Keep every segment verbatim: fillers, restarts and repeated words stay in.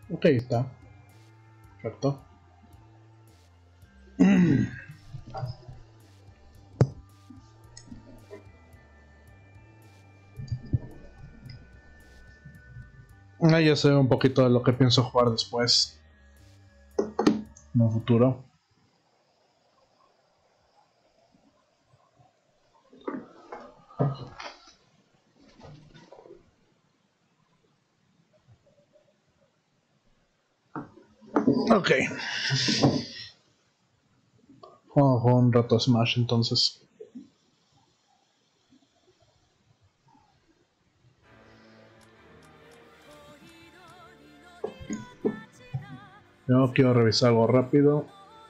Ok, está. Perfecto. Ah, ya sé un poquito de lo que pienso jugar después, en un futuro. Ok. Vamos a jugar un rato Smash entonces. Yo quiero revisar algo rápido.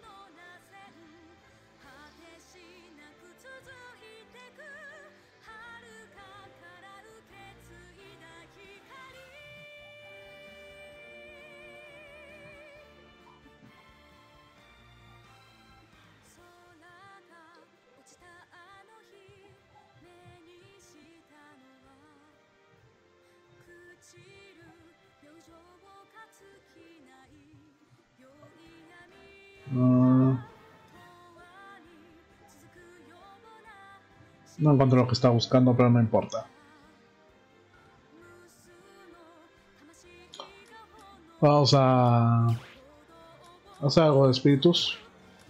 Uh, no encuentro lo que estaba buscando, pero no importa. Vamos a hacer algo de espíritus.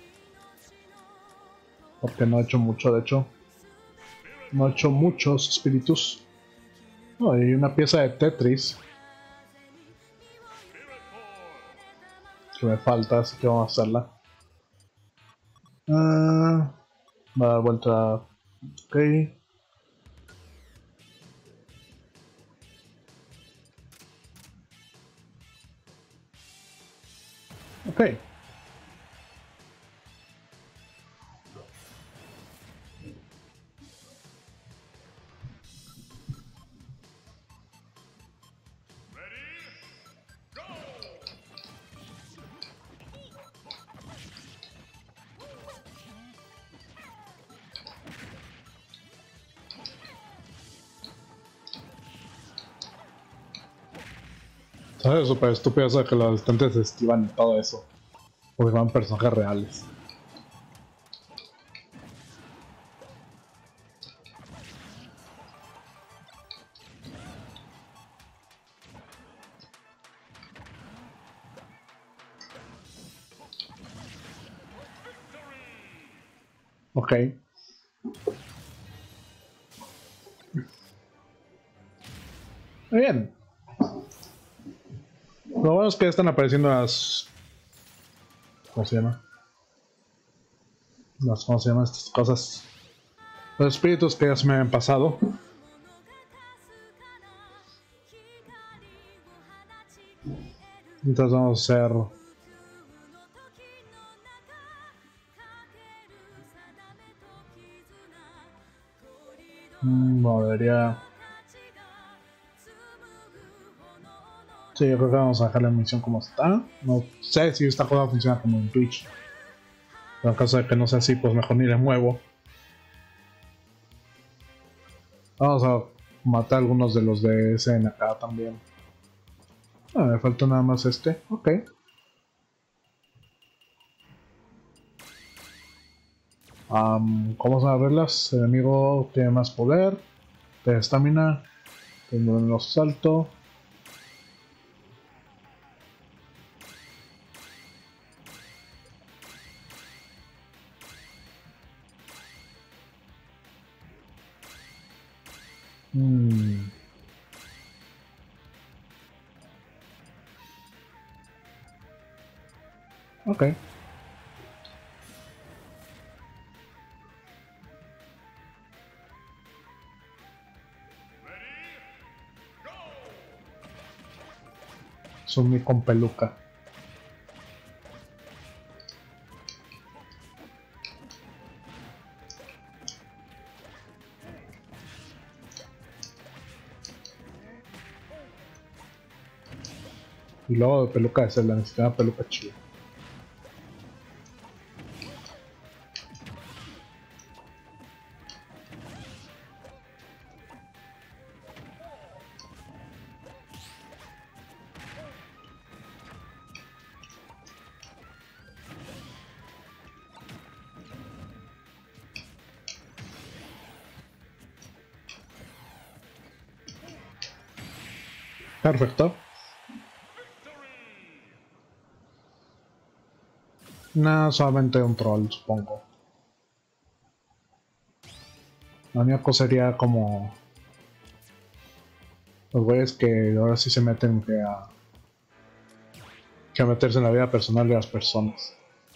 Porque no he hecho mucho, de hecho. No he hecho muchos espíritus. Oh, hay una pieza de Tetris que me falta, así que vamos a hacerla. Uh, va a dar vuelta. Ok. Ok. ¿Sabes? Súper estúpido eso de que los estantes se esquivan y todo eso. Porque van personajes reales. Ok. Muy bien. Lo bueno es que están apareciendo las... ¿Cómo se llama? Las, ¿Cómo se llaman estas cosas? Los espíritus que ya se me habían pasado. Entonces vamos a hacer... Mm, no, debería... Sí, yo creo que vamos a dejar la emisión como está. No sé si esta cosa funciona como en Twitch. Pero en caso de que no sea así, pues mejor ni le muevo. Vamos a matar algunos de los de S N acá también. Ah, me falta nada más este. Ok. Um, ¿Cómo son las reglas? El enemigo tiene más poder. Tiene estamina. Tiene menos salto. Mm. Ok. Son mi con peluca. Y luego de peluca de Zelda, necesitaba peluca chida. Perfecto. Nada, solamente un troll, supongo. Lo único sería como los güeyes que ahora sí se meten que a, que a meterse en la vida personal de las personas.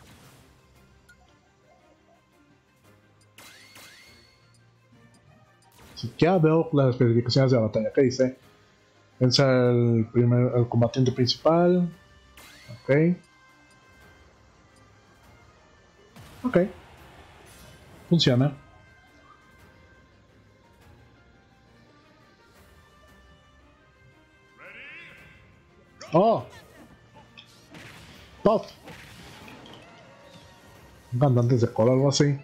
Si ya veo las especificaciones de la batalla, ¿qué dice? Vence el, primer, el combatiente principal. Ok. Ok. Funciona. Oh. Top. Cantantes de cola, algo así.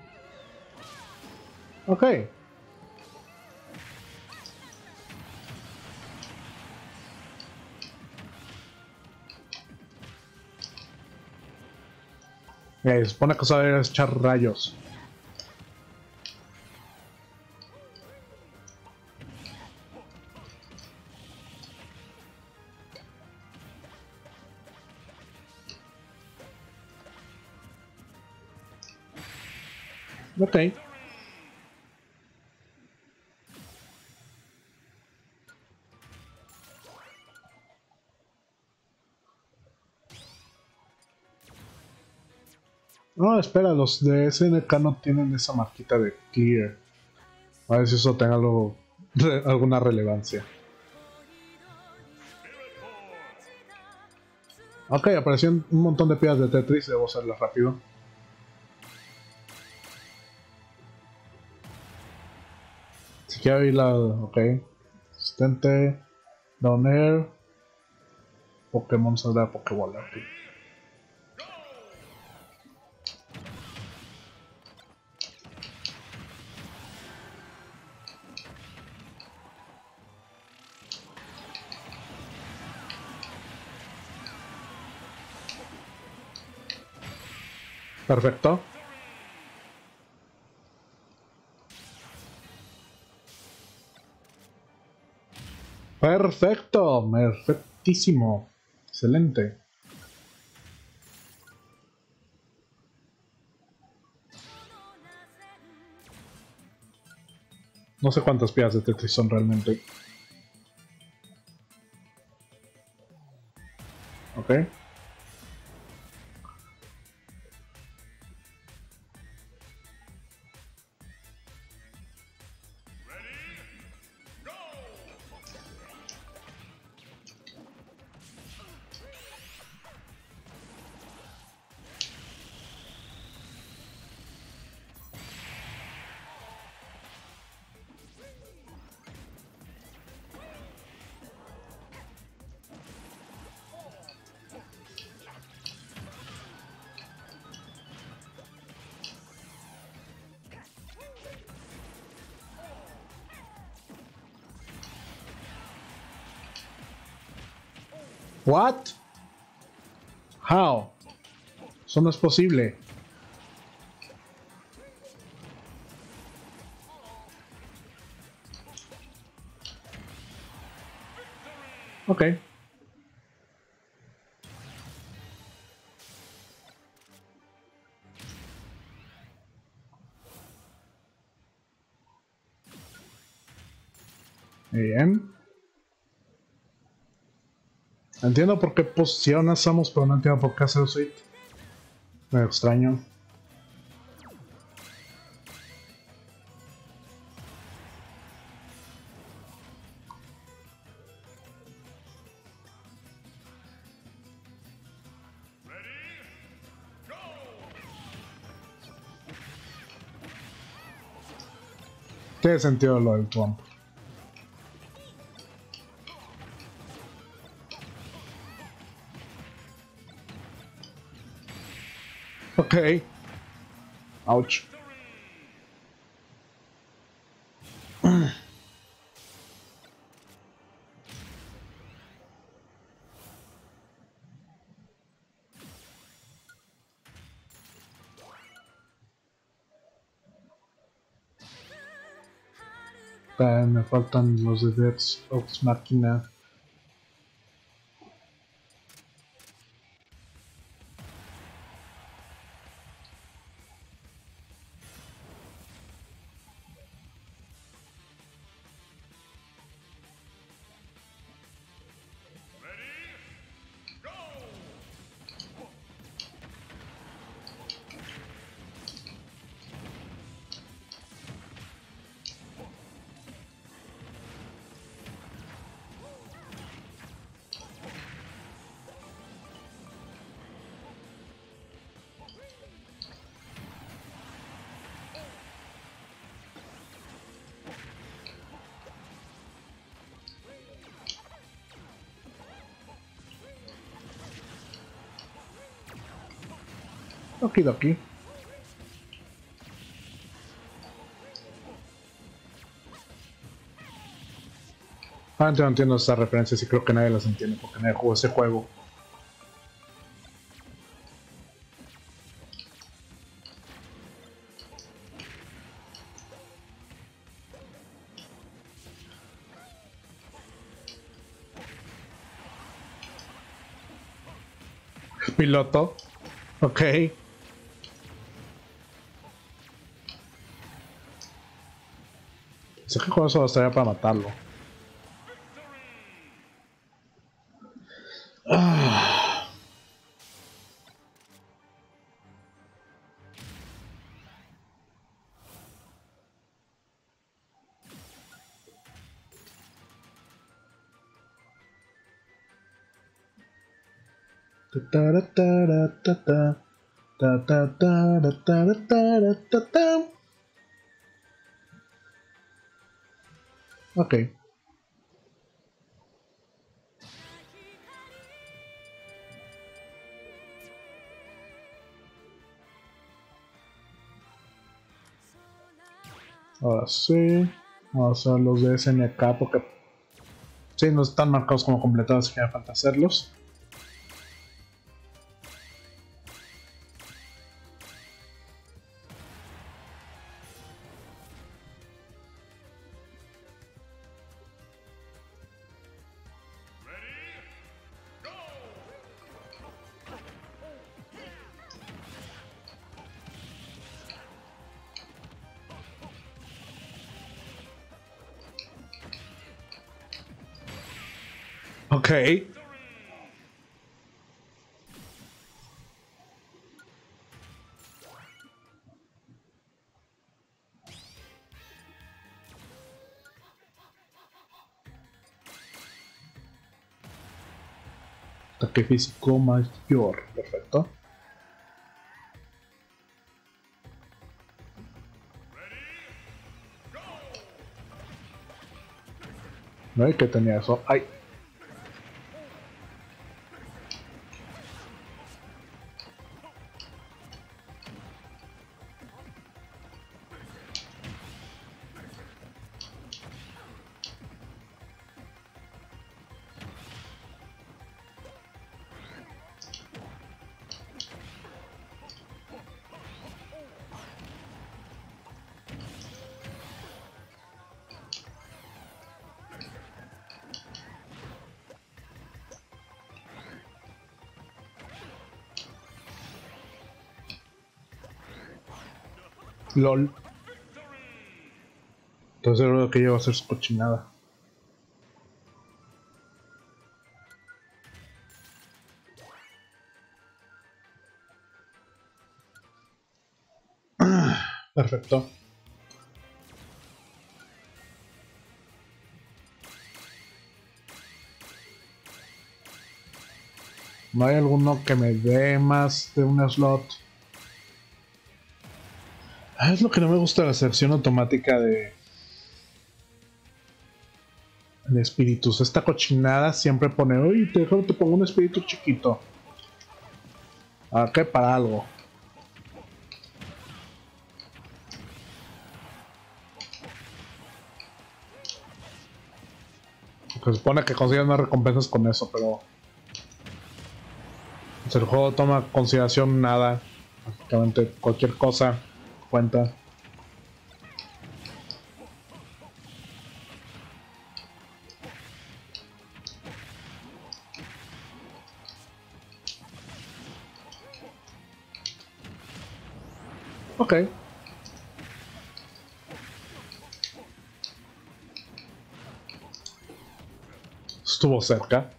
Ok. Eh, se supone que sabe echar rayos. Ok. No, espera, los de S N K no tienen esa marquita de clear. A ver si eso tenga algo, re, alguna relevancia. Ok, aparecieron un montón de piezas de Tetris, debo hacerlas rápido. Si quiero ir la... ok. Asistente, Down Air, Pokémon saldrá Pokébola. Okay. Perfecto. Perfecto, perfectísimo. Excelente. No sé cuántas piezas de Tetris son realmente. Ok. What? How? Eso no es posible. Ok. Bien. Entiendo por qué posición hacemos, pero no entiendo por qué hacer suite. Me extraño. Tiene sentido lo del Trump. Ok. Ouch. Eh, me faltan los de Death Ox Machina. Okidoki. Ah, yo no entiendo esas referencias y creo que nadie las entiende porque nadie jugó ese juego. Piloto. Ok. Sé que con eso bastaría para matarlo. Ah. Ta ta ta ta ta ta ta ta ta ta ta ta. Ok. Ahora sí. Vamos a hacer los de S N K porque sí, no están marcados como completados, así que me falta hacerlos. Ok. Ataque físico mayor. Perfecto. No hay que tenía eso. ¡Ay! LOL. Entonces seguro que lleva a hacer su cochinada. Perfecto. ¿No hay alguno que me dé más de un slot? Ah, es lo que no me gusta de la selección automática de... de espíritus. Esta cochinada siempre pone, uy, te, te pongo un espíritu chiquito. Ah, que para algo. Porque se supone que consigues más recompensas con eso, pero... pues el juego toma en consideración nada. Básicamente cualquier cosa cuenta. Ok. Estuvo cerca.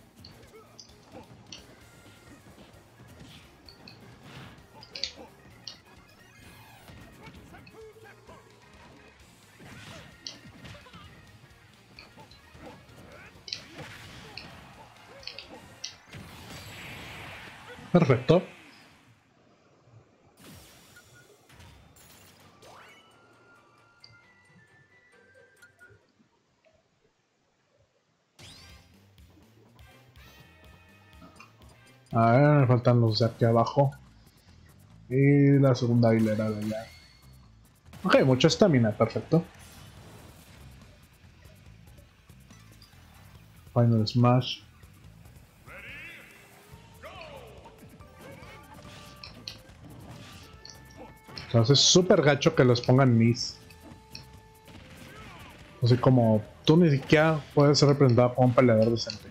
Perfecto. A ver, me faltan los de aquí abajo. Y la segunda hilera de allá. Ok, mucha estamina, perfecto. Final Smash. Entonces es súper gacho que los pongan Miss. Así como tú ni siquiera puedes ser representado como un peleador decente.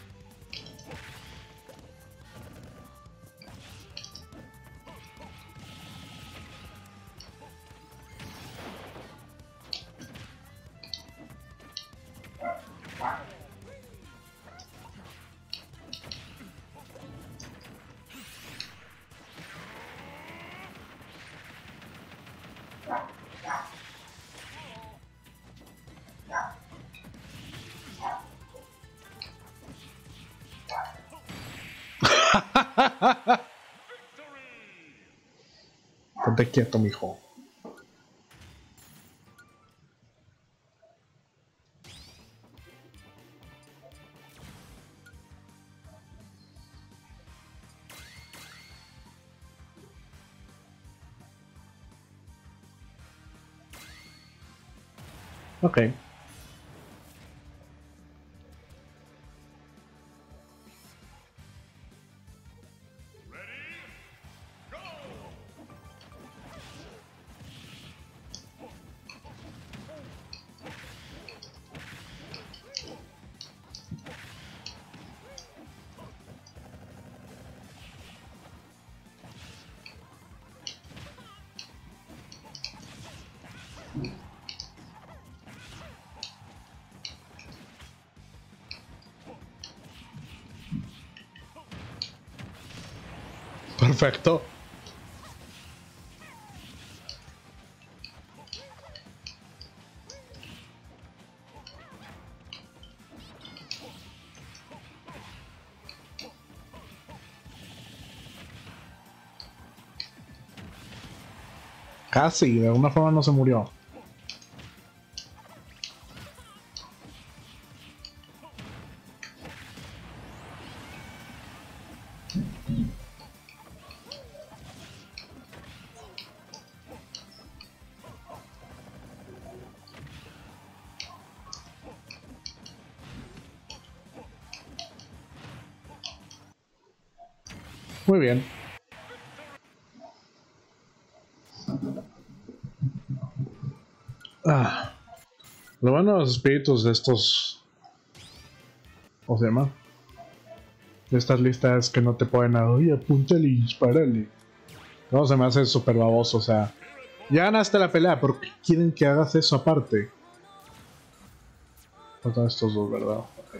Ponte quieto, mijo. Ok. Perfecto. Casi, de alguna forma no se murió. Muy bien. Ah. Lo bueno de los espíritus de estos... ¿Cómo se llama? De estas listas es que no te pueden... Oye, apúntale y disparale. No, se me hace súper baboso, o sea... Ya ganaste la pelea, ¿por qué quieren que hagas eso aparte? Faltan estos dos, ¿verdad? Okay.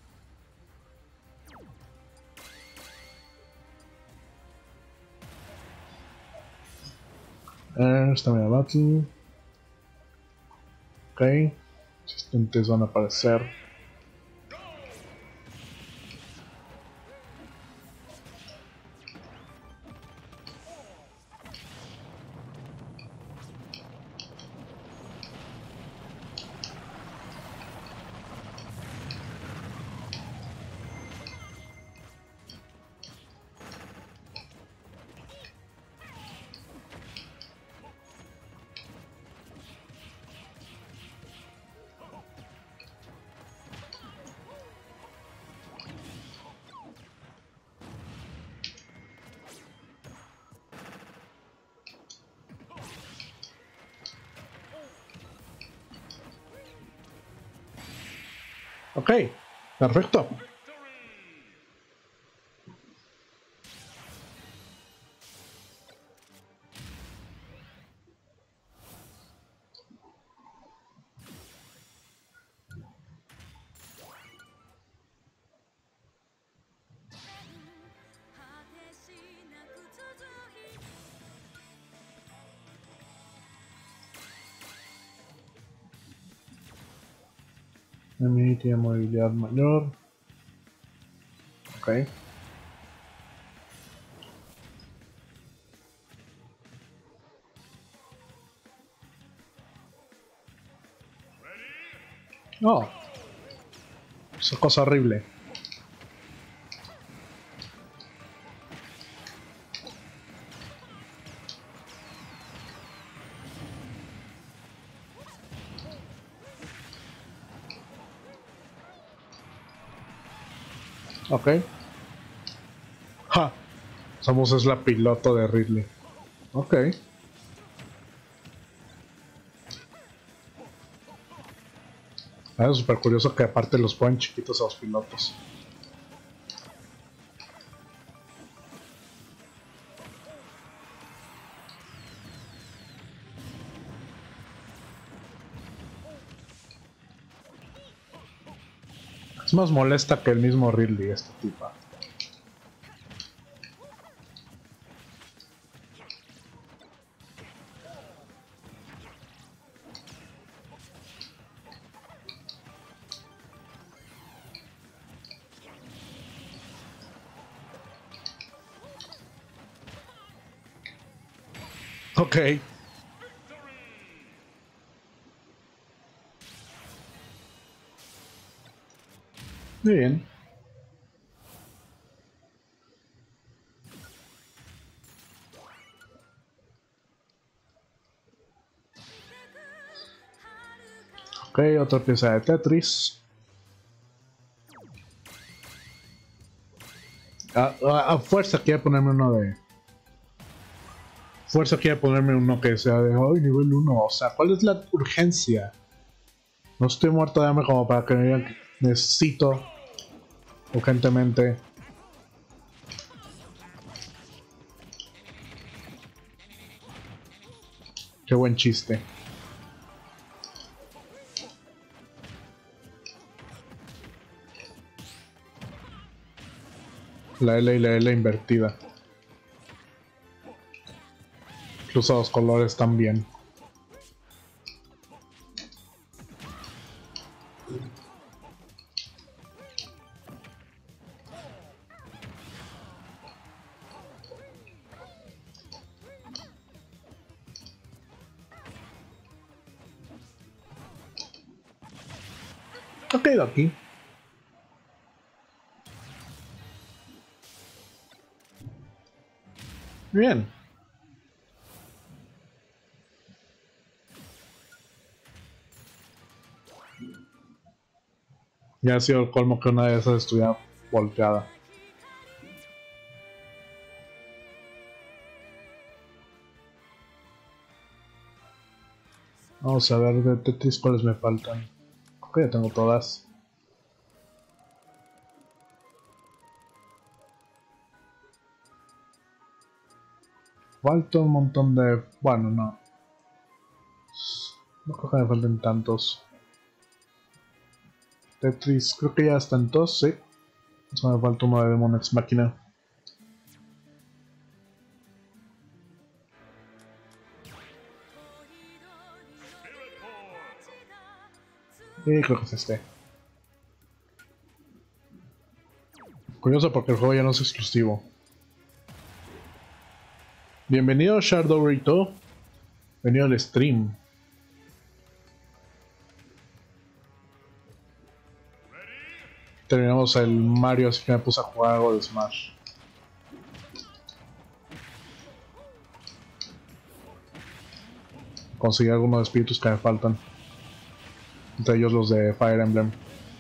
Eh, Stamina Battle. Ok. Asistentes van a aparecer. Ok, perfecto. Enemy tiene movilidad mayor. Ok. Oh. Esa cosa horrible. Ok. Ja. Somos es la piloto de Ridley. Ok. Ah, es súper curioso que aparte los ponen chiquitos a los pilotos. Es más molesta que el mismo Ridley esta tipa. Ok. Muy bien. Ok, otra pieza de Tetris. A, a, a fuerza quiere ponerme uno de... Fuerza quiere ponerme uno que sea de... ¡Ay, nivel uno! O sea, ¿cuál es la urgencia? No estoy muerto de hambre como para que me digan que necesito urgentemente. Qué buen chiste. La L y la L invertida. Incluso los colores también. Ok, aquí. Bien. Ya ha sido el colmo que una de esas estuviera volteada. Vamos a ver de Tetris cuáles me faltan. Ok, ya tengo todas. Falta un montón de... Bueno, no. No creo que me falten tantos. Tetris, creo que ya están todos, sí. Solo me falta uno de Demon Ex Machina. Y creo que es este. Curioso porque el juego ya no es exclusivo. Bienvenido Shadow Rito. Bienvenido al stream. Terminamos el Mario, así que me puse a jugar algo de Smash. Conseguí algunos espíritus que me faltan. Entre ellos los de Fire Emblem.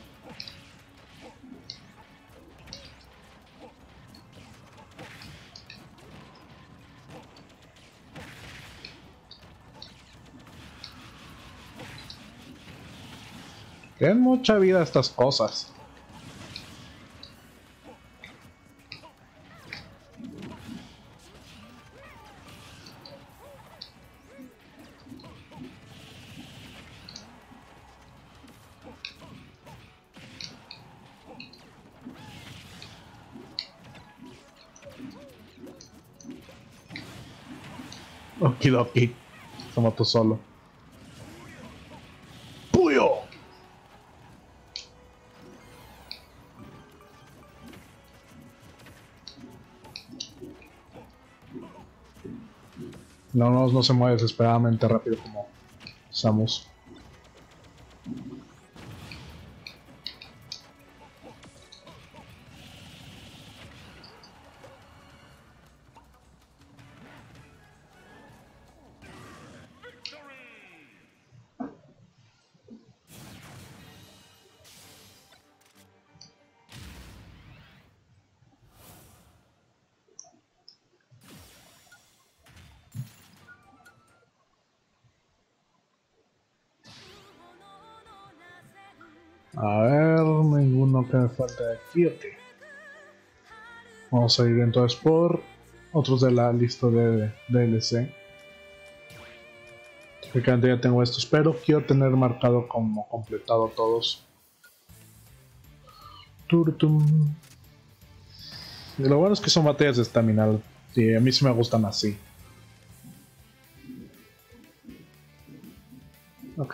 Tienen mucha vida estas cosas. Okidoki. Se mató solo. ¡Puyo! No, no, no se mueve desesperadamente rápido como Samus. A ver, ninguno que me falte aquí, ok. Vamos a ir entonces por otros de la lista de D L C. Prácticamente ya tengo estos, pero quiero tener marcado como completado todos. Turtum. Y lo bueno es que son batallas de estamina, y a mí sí me gustan así. Ok.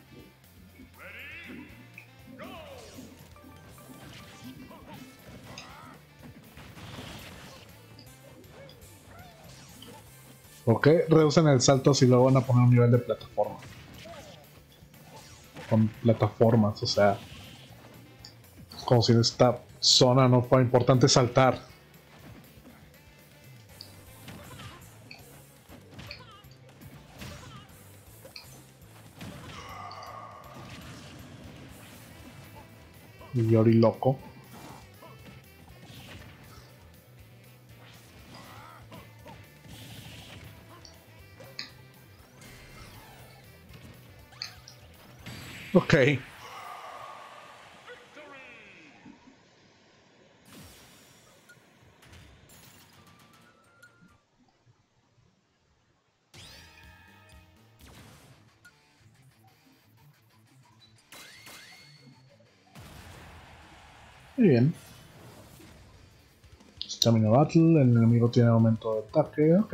¿Por qué reducen el salto si luego van a poner un nivel de plataforma? Con plataformas, o sea, es como si en esta zona no fuera importante saltar. Y Yori loco. Ok. Muy bien. Stamina Battle, el enemigo tiene aumento de ataque, ok.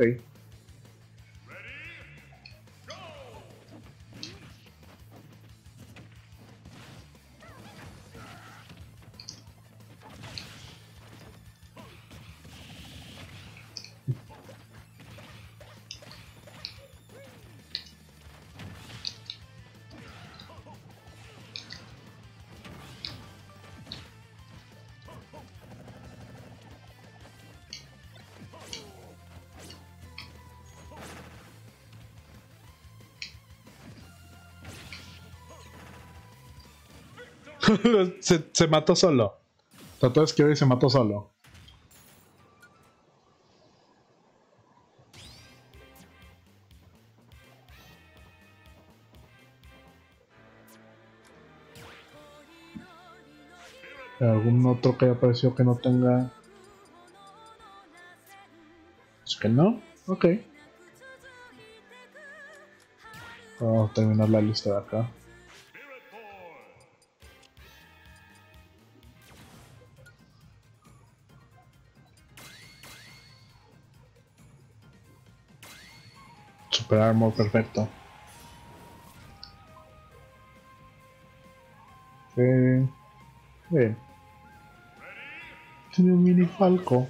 se, se mató solo. Trató de esquivar y se mató solo. ¿Algún otro que haya aparecido que no tenga? Es que no. Ok. Vamos a terminar la lista de acá. Super Armor, perfecto. Eh, bien. Tiene un mini falco.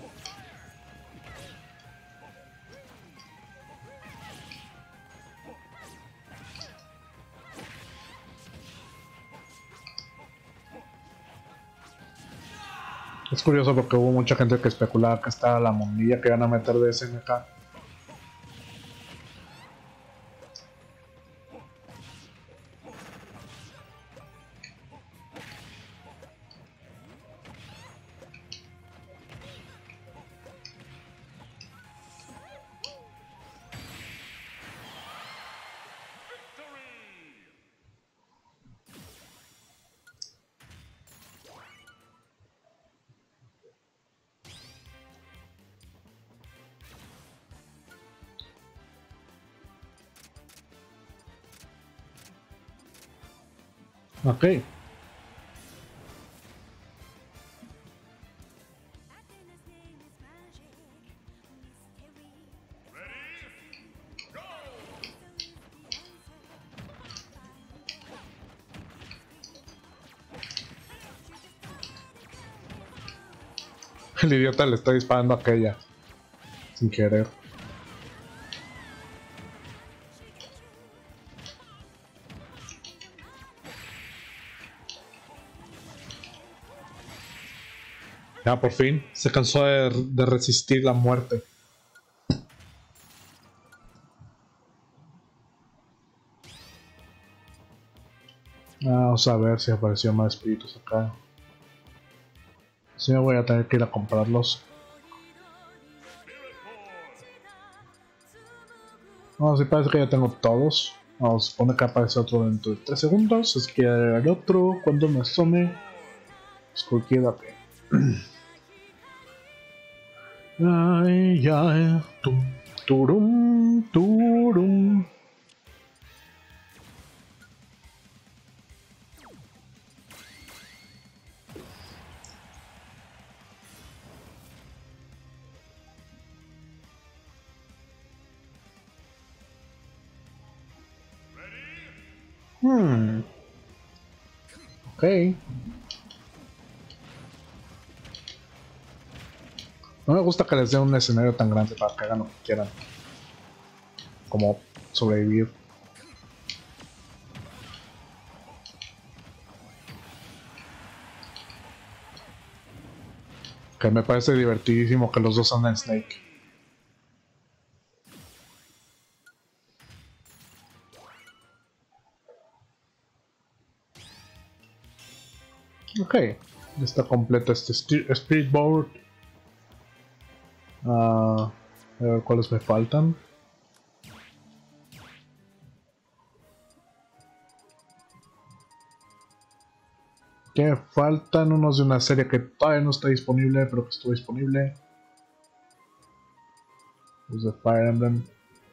Es curioso porque hubo mucha gente que especulaba que estaba la monilla que iban a meter de S N K. Ok. El idiota le está disparando a aquella. Sin querer. Ya por fin se cansó de, de resistir la muerte. Vamos a ver si apareció más espíritus acá. Si no, voy a tener que ir a comprarlos. No, sí parece que ya tengo todos. Vamos, supone que aparece otro dentro de tres segundos. Es que el otro, cuando me asome, es cualquier ok. Ay, ay, tum, turum, turum. Hmm. Ok. No me gusta que les den un escenario tan grande para que hagan lo que quieran. Como sobrevivir. Que me parece divertidísimo que los dos anden Snake. Ok. Ya está completo este Speedboard. Uh, a ver cuáles me faltan. Que faltan unos de una serie que todavía no está disponible, pero que estuvo disponible. Los de Fire Emblem.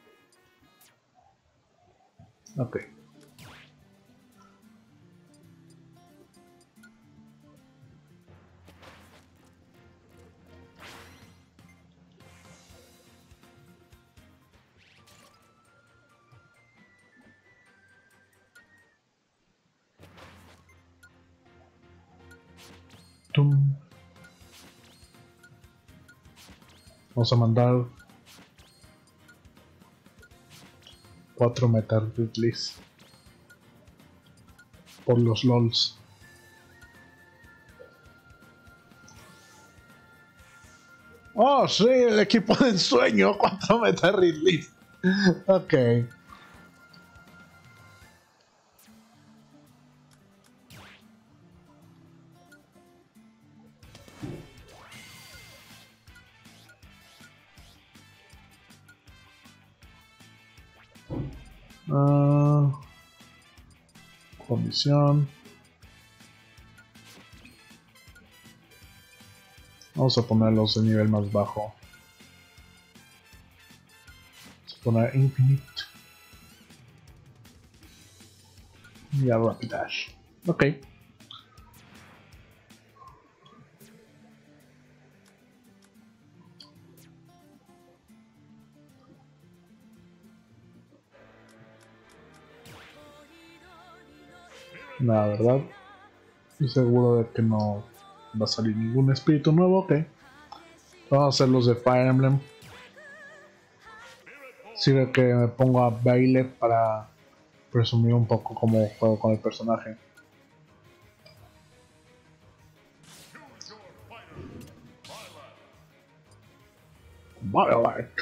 Ok. Tum. Vamos a mandar cuatro Metal Ridleys por los LOLs. Oh, sí, el equipo de ensueño, cuatro Metal Ridleys. Ok. Uh, condición. Vamos a ponerlos de nivel más bajo. Vamos a poner Infinite. Y a Rapidash. Ok. La verdad, estoy seguro de que no va a salir ningún espíritu nuevo. Ok. Vamos a hacer los de Fire Emblem. Sirve que me pongo a baile para presumir un poco cómo juego con el personaje. Violet.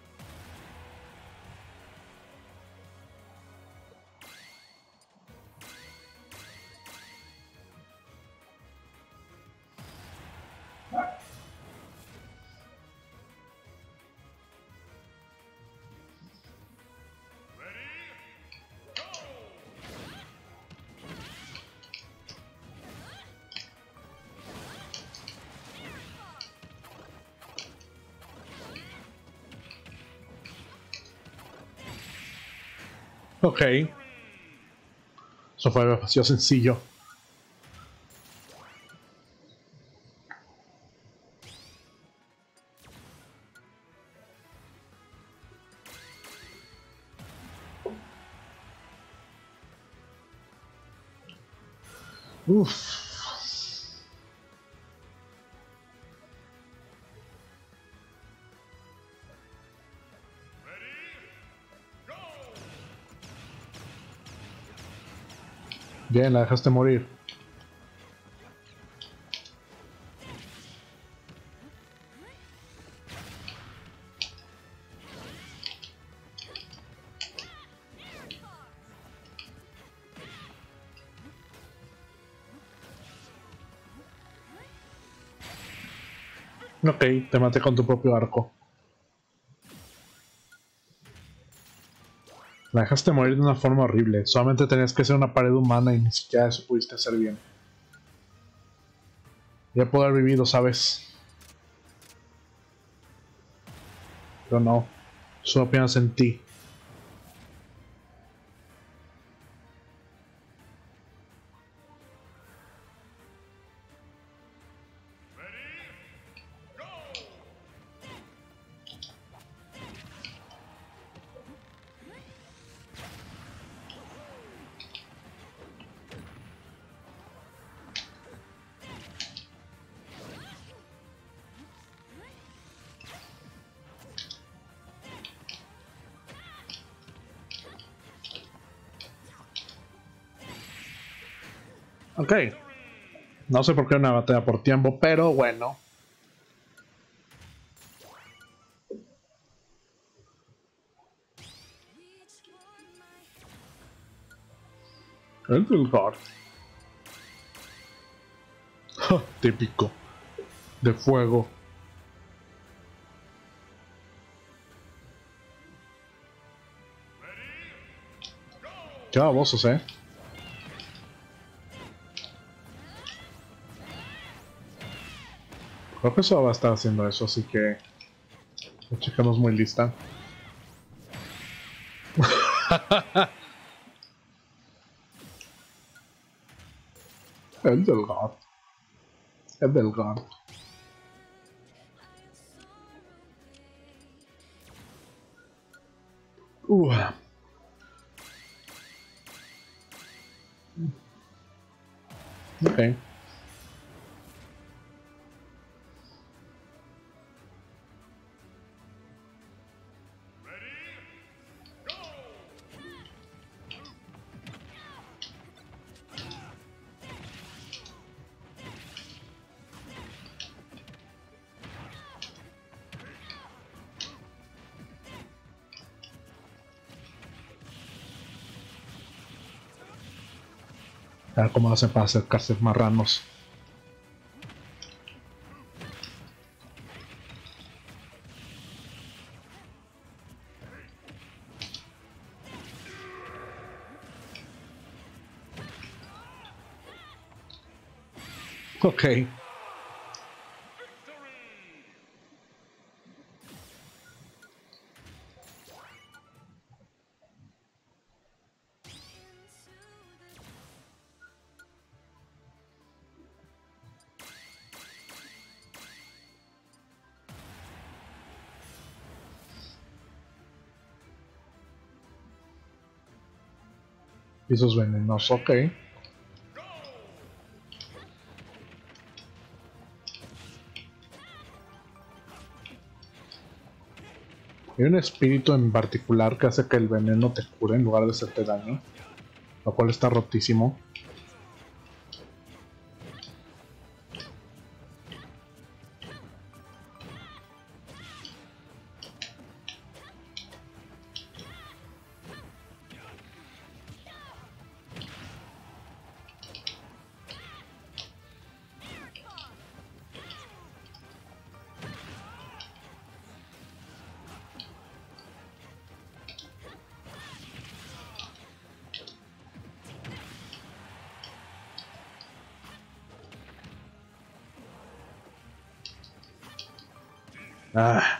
Ok. Eso fue demasiado sencillo. Uff. Bien, la dejaste morir. Ok, te maté con tu propio arco. La dejaste morir de una forma horrible. Solamente tenías que ser una pared humana y ni siquiera eso pudiste hacer bien. Ya puedo haber vivido, ¿sabes? Pero no. Solo apenas en ti. Ok. No sé por qué una batalla por tiempo, pero bueno. El Vilgar. Típico. De fuego. Qué babosos, eh. Creo que eso va a estar haciendo eso, así que lo checamos muy lista. El Delgado. El Delgado. Uh. Ok. A ver cómo hacen para acercarse marranos. Ok. Pisos venenosos, ok. Hay un espíritu en particular que hace que el veneno te cure en lugar de hacerte daño. Lo cual está rotísimo. Ah.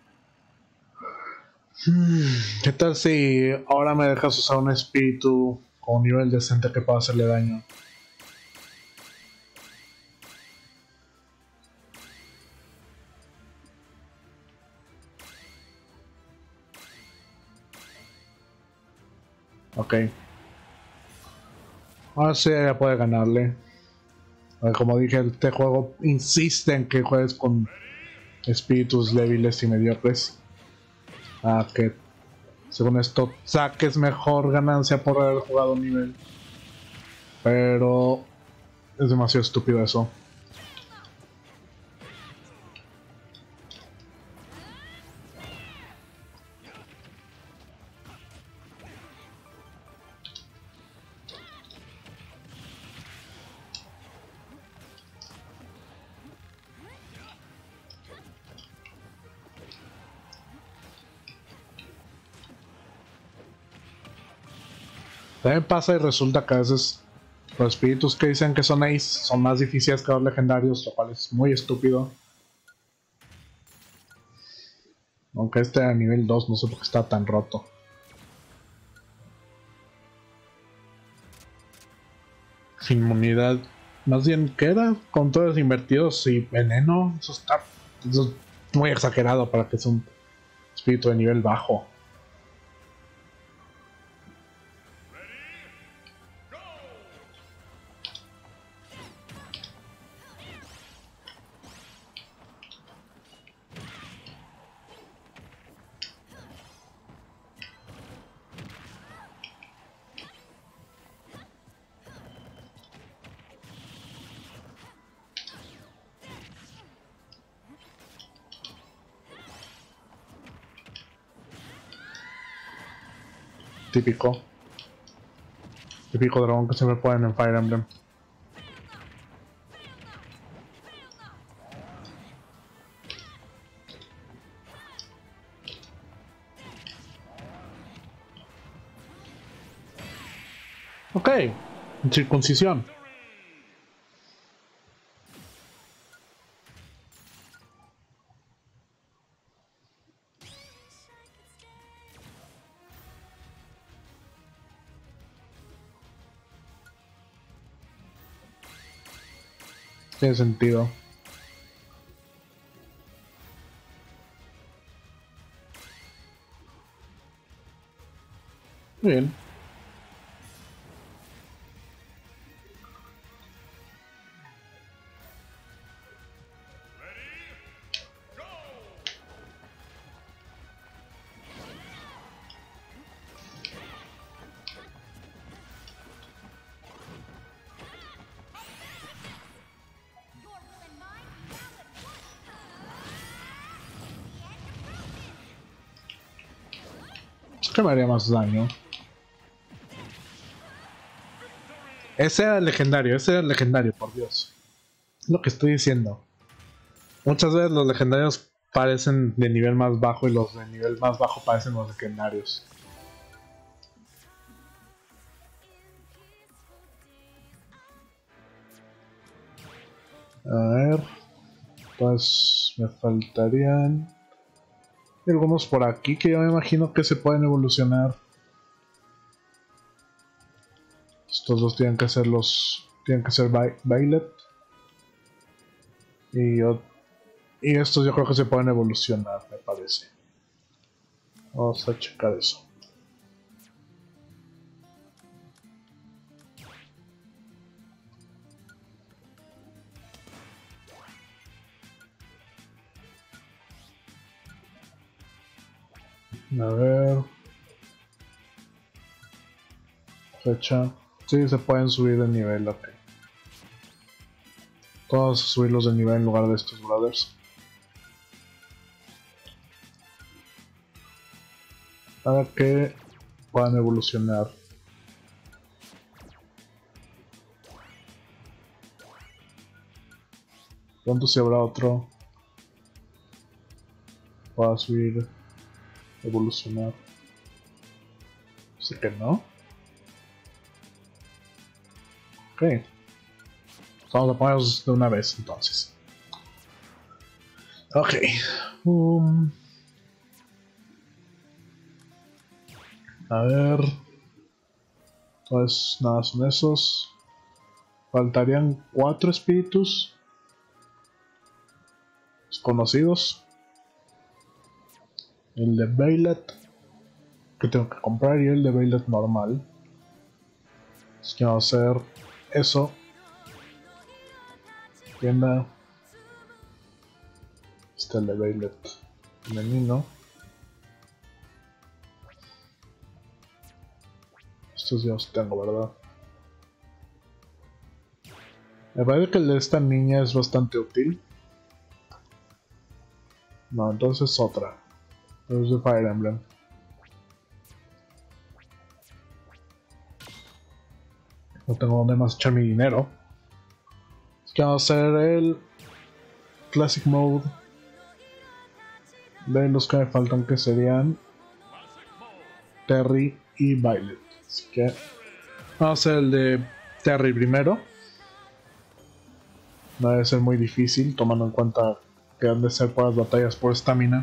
¿Qué tal si ahora me dejas usar un espíritu con un nivel decente que pueda hacerle daño? Ok. Ahora sí ya puede ganarle. Como dije, este juego insiste en que juegues con espíritus débiles y mediocres. A que, según esto, saques mejor ganancia por haber jugado un nivel. Pero es demasiado estúpido eso. También pasa y resulta que a veces los espíritus que dicen que son ace son más difíciles que los legendarios, lo cual es muy estúpido. Aunque este a nivel dos no sé por qué está tan roto. Sin inmunidad. Más bien, ¿qué era? Controles invertidos y veneno. Eso está eso es muy exagerado para que sea un espíritu de nivel bajo. Típico. Típico dragón que siempre ponen en Fire Emblem. Ok. Circuncisión. Tiene sentido. Muy bien. Que me haría más daño. Ese era el legendario, ese era el legendario, por Dios. Es lo que estoy diciendo. Muchas veces los legendarios parecen de nivel más bajo y los de nivel más bajo parecen los legendarios. A ver. Pues me faltarían algunos por aquí que yo me imagino que se pueden evolucionar. Estos dos tienen que ser los. Tienen que ser Violet. Y, yo, y estos yo creo que se pueden evolucionar, me parece. Vamos a checar eso. A ver. Fecha. Sí, se pueden subir de nivel, ok. Vamos a subirlos de nivel en lugar de estos brothers. Para que puedan evolucionar. Pronto si habrá otro. Para subir. Evolucionar. Así que no. Ok. Vamos a ponerlos de una vez entonces. Ok. Um, a ver. Entonces nada, son esos. Faltarían cuatro espíritus desconocidos. El de Violet que tengo que comprar y el de Violet normal. Así que vamos a hacer eso. Tienda. Este es el de Violet femenino. Estos ya los tengo, ¿verdad? Me parece que el de esta niña es bastante útil. No, entonces otra. Es de Fire Emblem. No tengo donde más echar mi dinero. Así que vamos a hacer el Classic Mode de los que me faltan, que serían Terry y Violet. Así que Vamos a hacer el de Terry primero. No debe ser muy difícil, tomando en cuenta que han de ser por las batallas por estamina.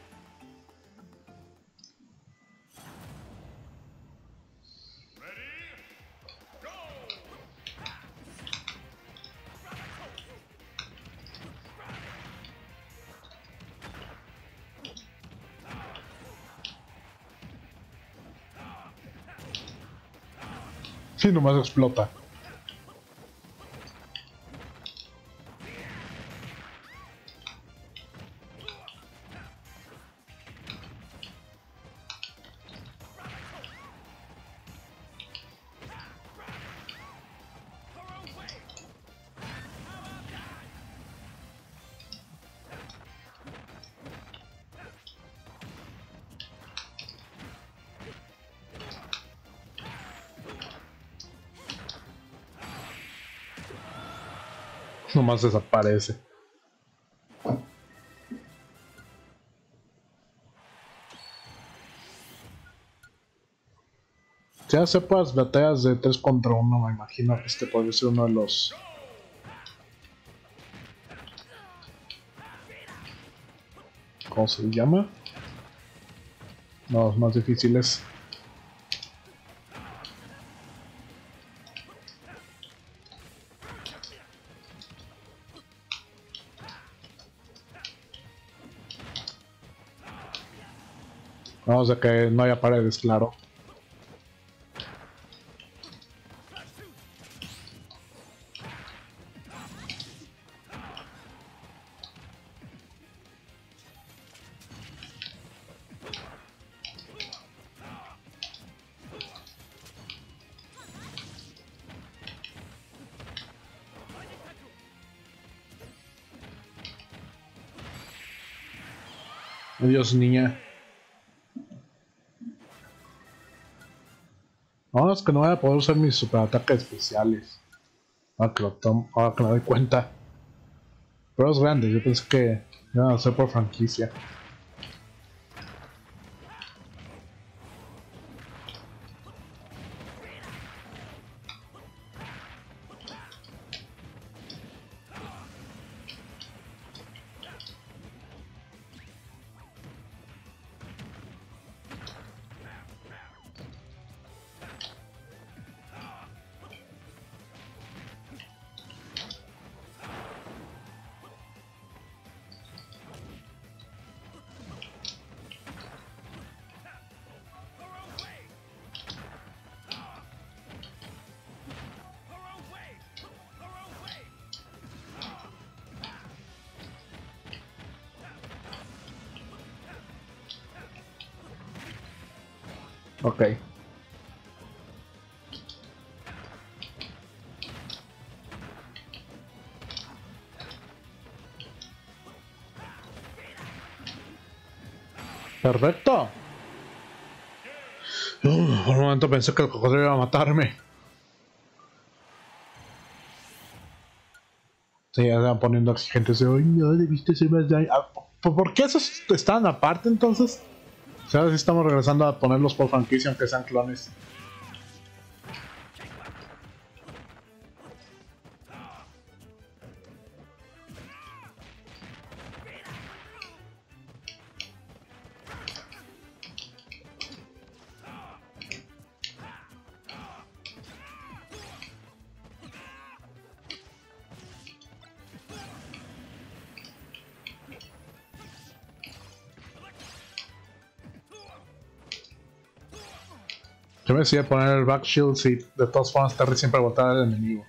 Sí, nomás explota. Nomás desaparece. Ya sepas batallas de tres contra uno, me imagino que este podría ser uno de los... ¿Cómo se llama? No, los más difíciles. Vamos a que no haya paredes, claro. Adiós, niña. No, es que no voy a poder usar mis superataques especiales. Ahora que, lo tomo, ahora que me doy cuenta. Pero es grande, yo pensé que iban a hacer por franquicia. Ok. Perfecto. Uh, por un momento pensé que el cocodrilo iba a matarme. Sí, ya se van poniendo exigentes de hoy, no debiste ser más daño. Ah, ¿por por qué esos están aparte entonces? O sea, si estamos regresando a ponerlos por franquicia aunque sean clones. Yo me decidí poner el back shield si de todas formas Terry siempre botar al enemigo.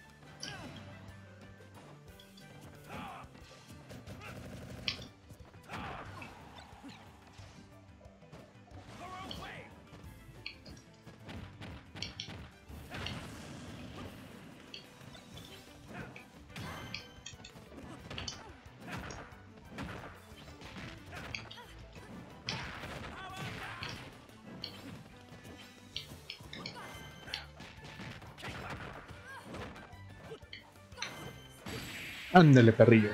Ándele, perrillo.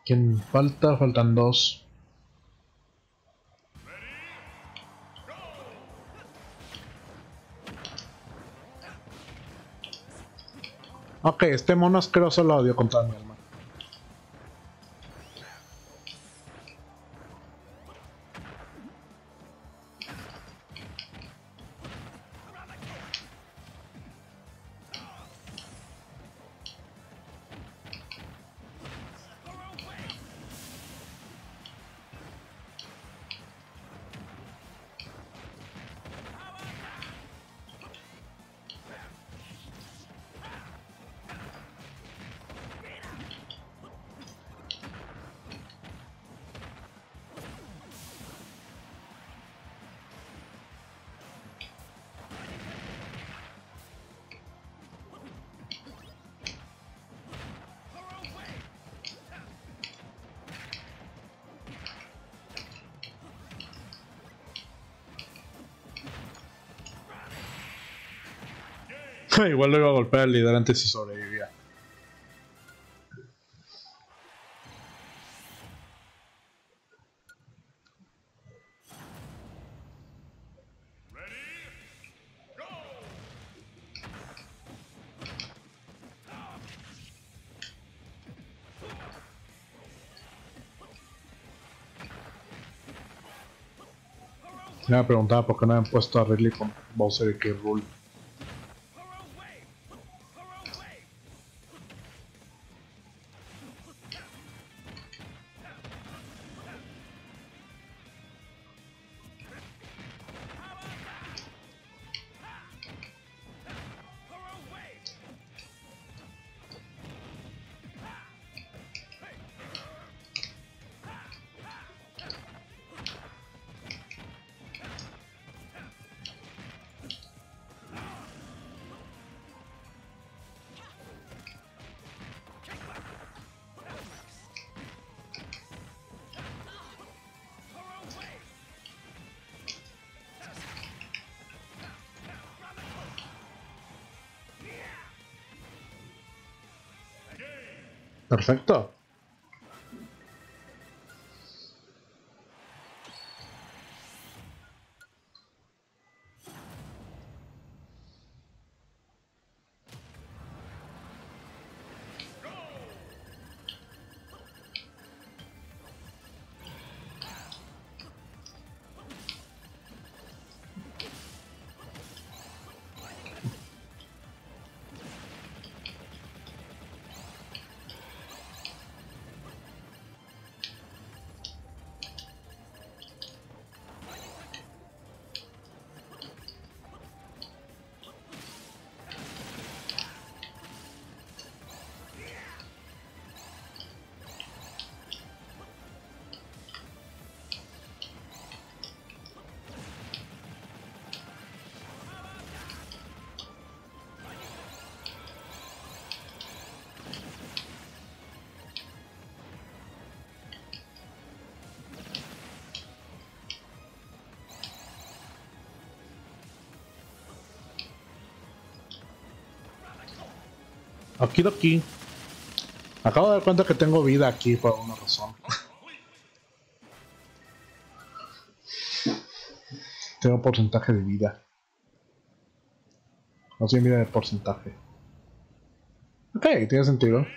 ¿Quién falta? Faltan dos. Ok, este mono asqueroso lo odio con toda mi alma. Igual lo iba a golpear al líder antes y sobrevivía. Me preguntaba por qué no habían puesto a Ridley con Bowser y K. Rool. Perfecto. Aquí de aquí. Acabo de dar cuenta que tengo vida aquí por alguna razón. Tengo porcentaje de vida. No sé, vida de porcentaje. Ok, tiene sentido.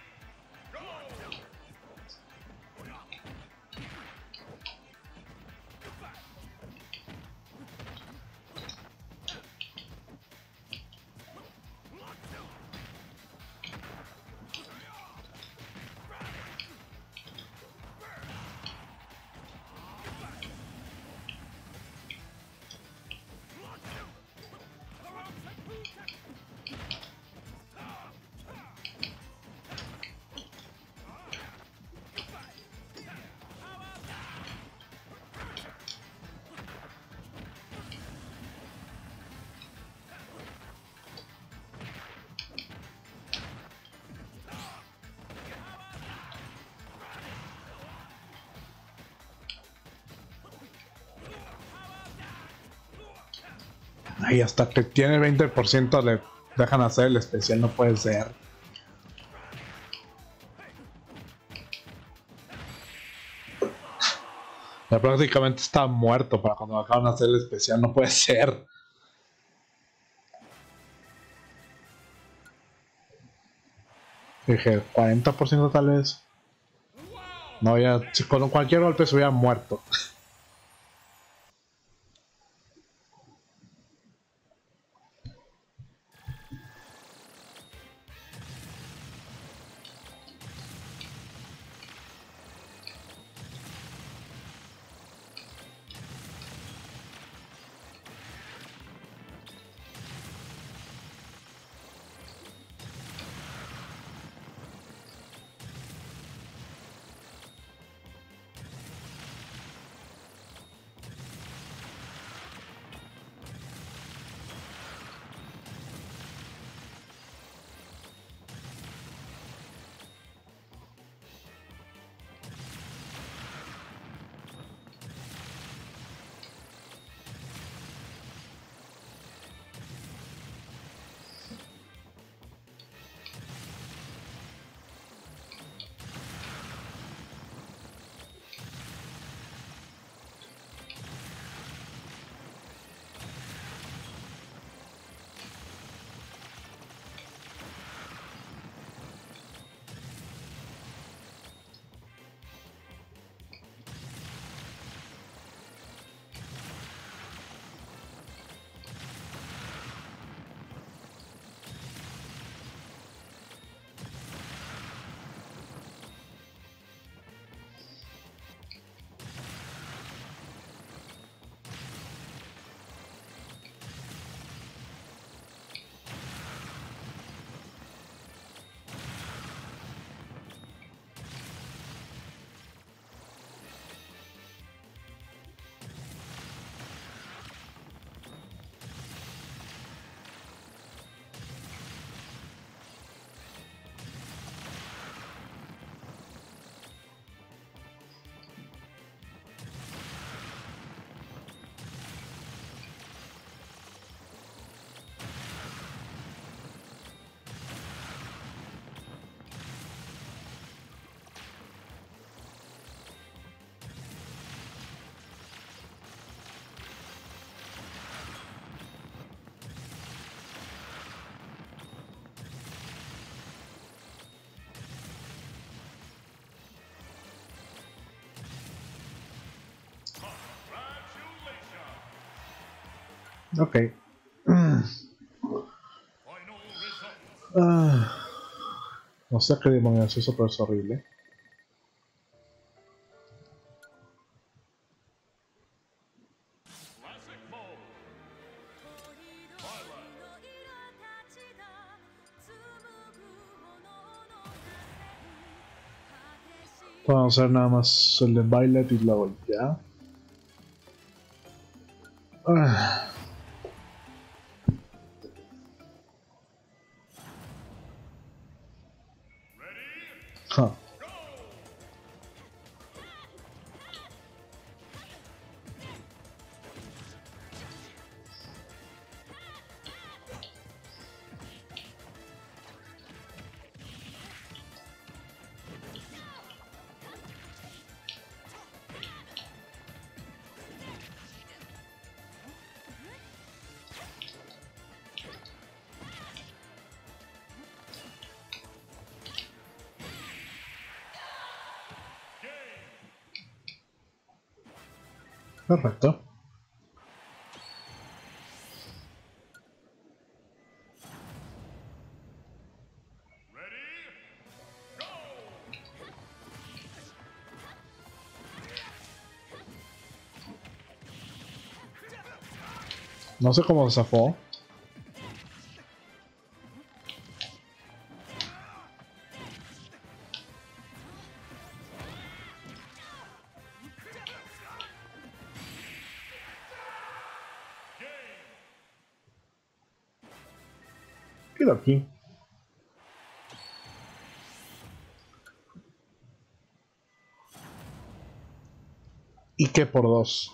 Ay, hasta que tiene veinte por ciento le dejan hacer el especial, no puede ser. Ya prácticamente está muerto para cuando acaban de hacer el especial, no puede ser. Dije, cuarenta por ciento tal vez. No, ya con cualquier golpe se hubiera muerto. Ok. Ah, no sé qué demonios es eso, pero es horrible. Vamos a hacer nada más el de Violet y luego ya. Ah. Huh. Perfecto. No sé cómo se zafó. Quedó aquí. ¿Y qué por dos?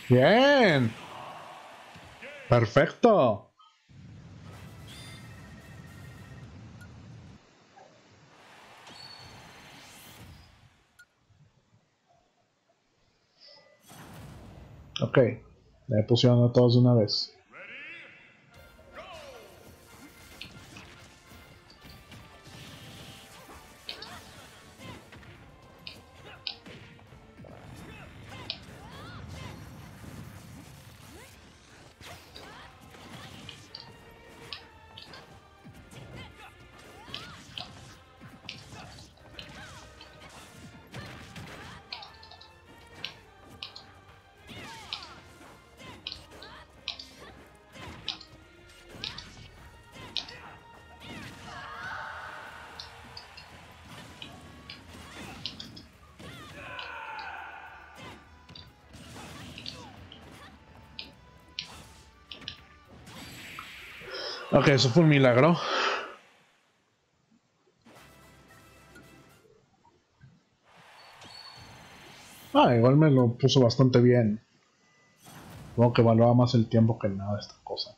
Bien. Perfecto. Ok. Le pusieron a todos de una vez. Ok, eso fue un milagro. Ah, igual me lo puso bastante bien. Supongo que valoraba más el tiempo que nada esta cosa.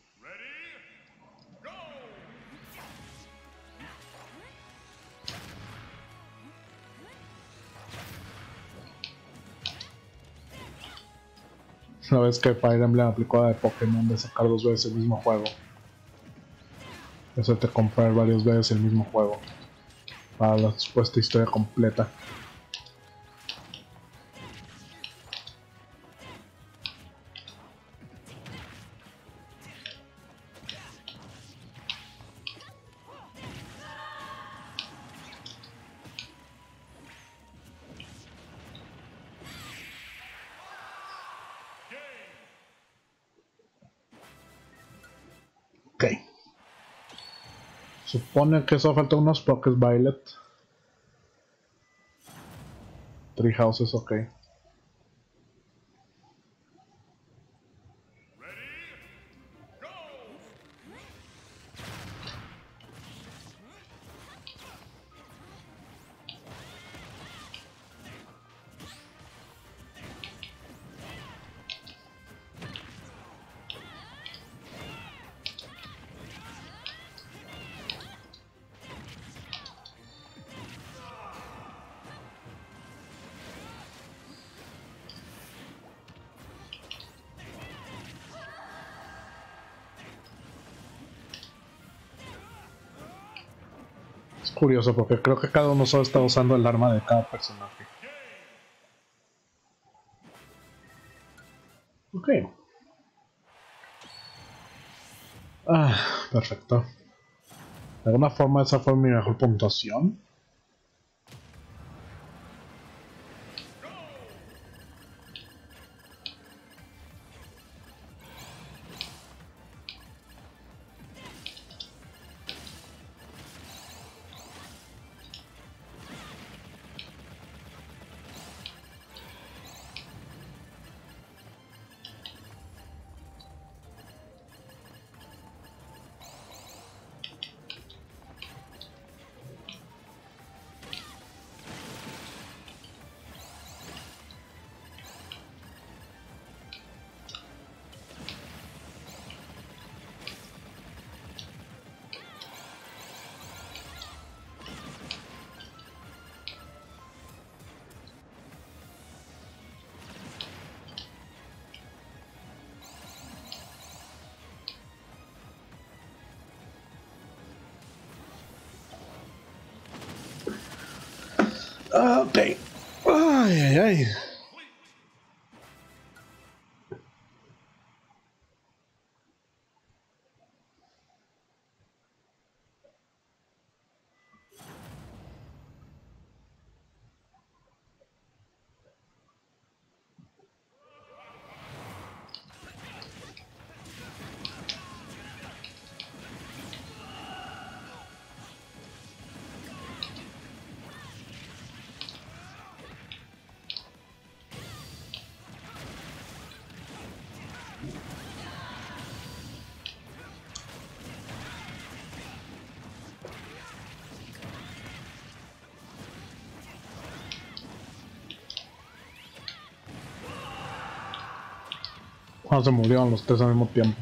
Una vez que Fire Emblem aplicó la de Pokémon de sacar dos veces el mismo juego. Eso te comprar varias veces el mismo juego. Para la supuesta historia completa. Ok. Supone que eso falta unos Pokés Violet. Three Houses, ok. Es curioso porque creo que cada uno solo está usando el arma de cada personaje. Ok. Ah, perfecto. De alguna forma esa fue mi mejor puntuación. Ok. Ay, ay, ay. Ah, se murieron los tres al mismo tiempo.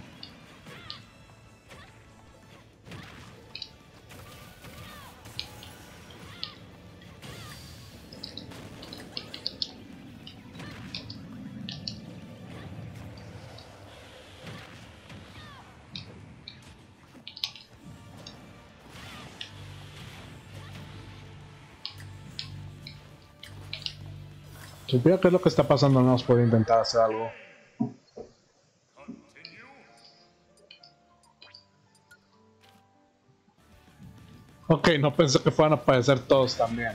Si supiera qué es lo que está pasando, no nos puede intentar hacer algo. Ok, no pensé que fueran a aparecer todos también.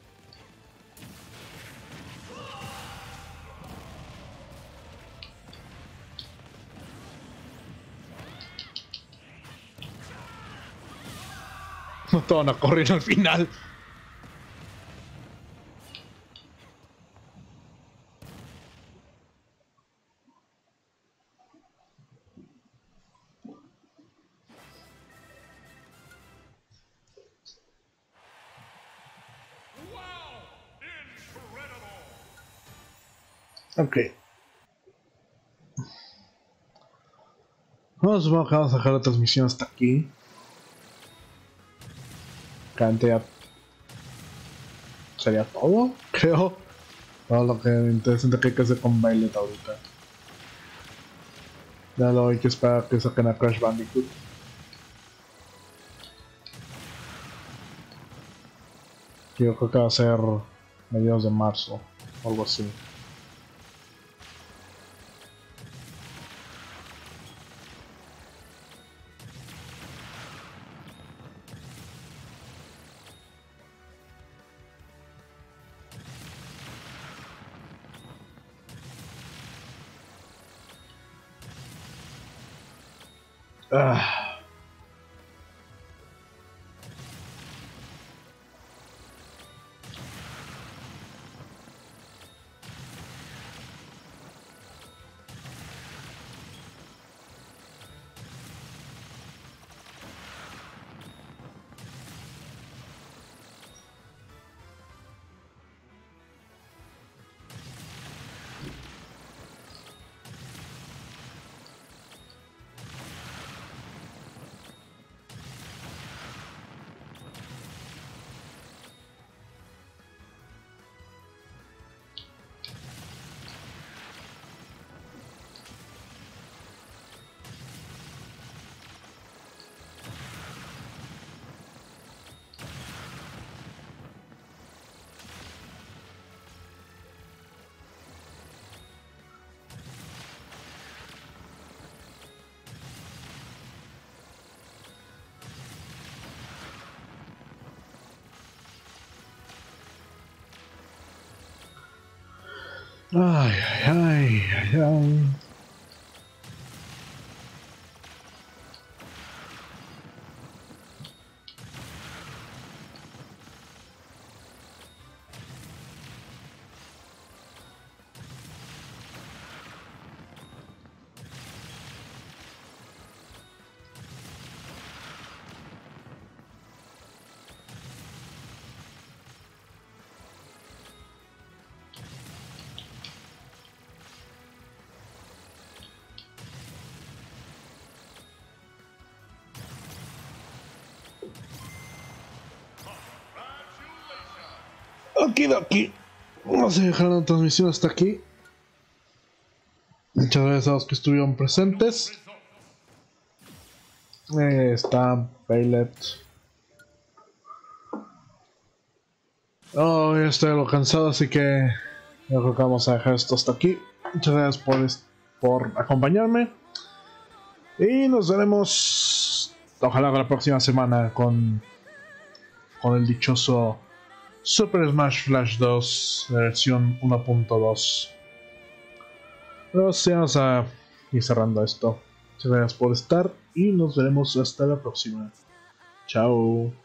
No te van a correr al final. Ok. Vamos, vamos a dejar la transmisión hasta aquí. Cantidad. ¿Sería todo? Creo. Todo lo que interesante que hay que hacer con Violet ahorita. Ya lo hay que esperar que saquen a Crash Bandicoot. Yo creo que va a ser mediados de marzo o algo así. Ah. Ay, ay, ay, ay. Okidoki. Vamos a dejar la transmisión hasta aquí. Muchas gracias a los que estuvieron presentes. Eh, está Violet. Oh, ya estoy algo cansado, así que yo creo que vamos a dejar esto hasta aquí. Muchas gracias por, por acompañarme. Y nos veremos, ojalá la próxima semana con, con el dichoso Super Smash Flash dos versión uno punto dos. Nos vamos a ir cerrando esto. Muchas gracias por estar y nos veremos hasta la próxima. Chao.